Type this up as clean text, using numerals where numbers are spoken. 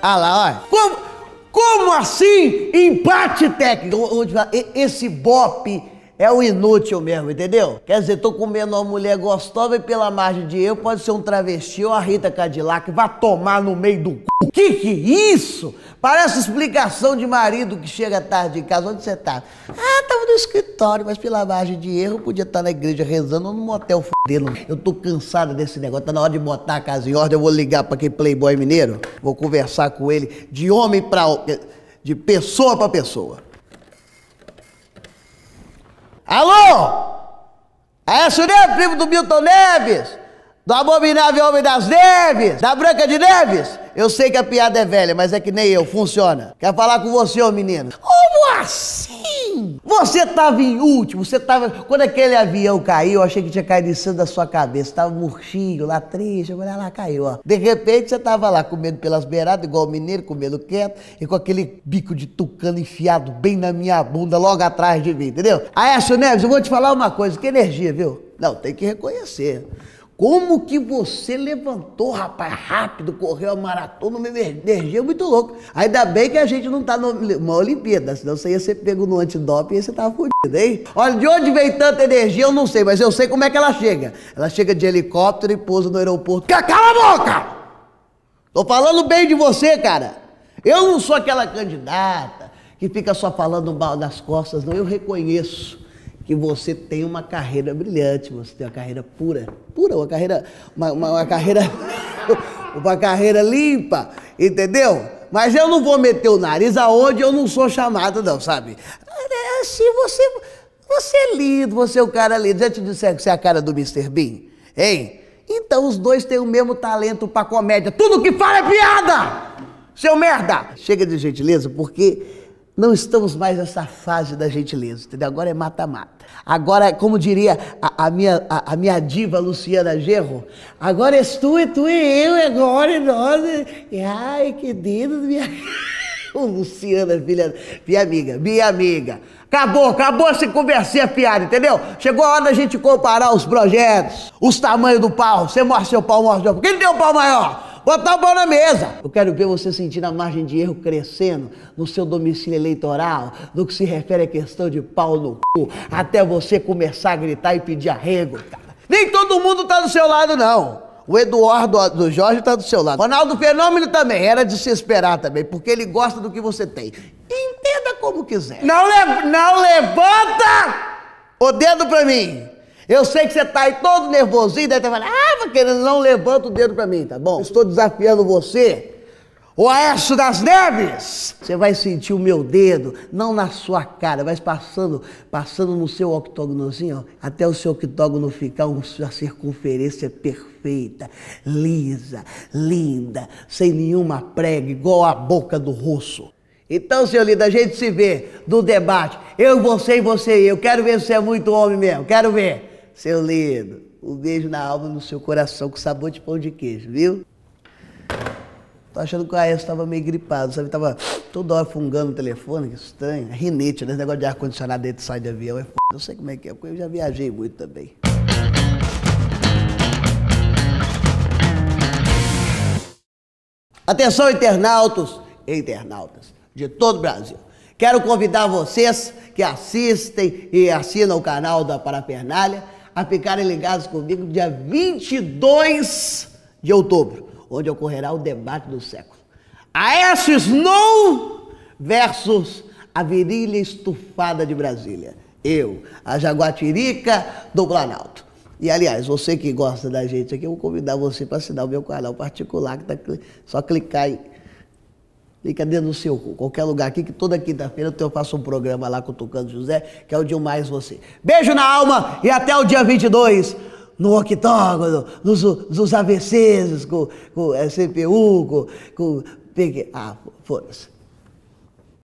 Ah lá, olha. Como assim empate técnico? Esse bope é o inútil mesmo, entendeu? Quer dizer, tô comendo uma mulher gostosa e pela margem de erro pode ser um travesti ou a Rita Cadillac, vai tomar no meio do cu. Que isso? Parece explicação de marido que chega tarde em casa. Onde você tá? Ah, tava no escritório, mas pela margem de erro podia estar na igreja rezando ou no motel fudendo. Eu tô cansado desse negócio, tá na hora de botar a casa em ordem. Eu vou ligar pra aquele playboy mineiro, vou conversar com ele de homem pra... de pessoa pra pessoa. Alô? Aécio Neves, primo do Milton Neves? Do abominável Homem das Neves? Da Branca de Neves? Eu sei que a piada é velha, mas é que nem eu, funciona. Quer falar com você, ô menino? Como assim? Você tava em último, você tava... Quando aquele avião caiu, eu achei que tinha caído em cima da sua cabeça. Tava murchinho, lá triste, agora lá caiu, ó. De repente, você tava lá comendo pelas beiradas, igual o mineiro, comendo quieto, e com aquele bico de tucano enfiado bem na minha bunda, logo atrás de mim, entendeu? Aécio Neves, eu vou te falar uma coisa, que energia, viu? Não, tem que reconhecer. Como que você levantou, rapaz, rápido, correu a maratona, uma energia muito louca. Ainda bem que a gente não tá numa Olimpíada, senão você ia ser pego no antidoping e você tava fudido, hein? Olha, de onde vem tanta energia eu não sei, mas eu sei como é que ela chega. Ela chega de helicóptero e pousa no aeroporto. Cala a boca! Tô falando bem de você, cara. Eu não sou aquela candidata que fica só falando mal das costas, não. Eu reconheço que você tem uma carreira brilhante, você tem uma carreira pura, uma carreira, uma carreira limpa, entendeu? Mas eu não vou meter o nariz aonde eu não sou chamado não, sabe? Assim, você é lindo, você é um cara lindo. Já te disseram que você é a cara do Mr. Bean? Hein? Então os dois têm o mesmo talento pra comédia. Tudo que fala é piada! Seu merda! Chega de gentileza, porque não estamos mais nessa fase da gentileza, entendeu? Agora é mata-mata. Agora, como diria a minha diva Luciana Genro, agora és tu e eu, agora é nós. Ai, que dedo, minha... Luciana, minha amiga. Acabou essa conversinha fiada, entendeu? Chegou a hora da gente comparar os projetos, os tamanhos do pau. Você mostra seu pau, mostra seu pau. Quem tem o pau maior? Botar o pau na mesa. Eu quero ver você sentir a margem de erro crescendo no seu domicílio eleitoral, no que se refere à questão de pau no cu, até você começar a gritar e pedir arrego, cara. Nem todo mundo tá do seu lado, não. O Eduardo do Jorge tá do seu lado. Ronaldo Fenômeno também, era de se esperar também, porque ele gosta do que você tem. Entenda como quiser. Não levanta o dedo pra mim. Eu sei que você tá aí todo nervosinho, deve estar falando, querendo, não levanta o dedo pra mim, tá bom? Eu estou desafiando você, o Aécio das Neves. Você vai sentir o meu dedo, não na sua cara, mas passando no seu octógonozinho, ó, até o seu octógono ficar uma circunferência perfeita, lisa, linda, sem nenhuma prega, igual a boca do russo. Então, senhor líder, a gente se vê no debate. Eu, você e você e eu. Quero ver se você é muito homem mesmo, quero ver. Seu lindo, um beijo na alma, no seu coração, com sabor de pão de queijo, viu? Tô achando que o Aécio tava meio gripado, sabe? Tava toda hora fungando o telefone, que estranho. Rinite, né? Esse negócio de ar-condicionado dentro e sai de avião é f***. Eu sei como é que é, porque eu já viajei muito também. Atenção, internautas de todo o Brasil. Quero convidar vocês que assistem e assinam o canal da Parafernália a ficarem ligados comigo no dia 22 de outubro, onde ocorrerá o debate do século. Aécio Snow versus a virilha estufada de Brasília. Eu, a Jaguatirica do Planalto. E, aliás, você que gosta da gente aqui, eu vou convidar você para assinar o meu canal particular, que tá só clicar aí. Fica dentro do seu cu, qualquer lugar aqui, que toda quinta-feira eu faço um programa lá com o Tucano José, que é o dia mais você. Beijo na alma e até o dia 22, no octógono, nos AVCs, com CPU, com... foda-se.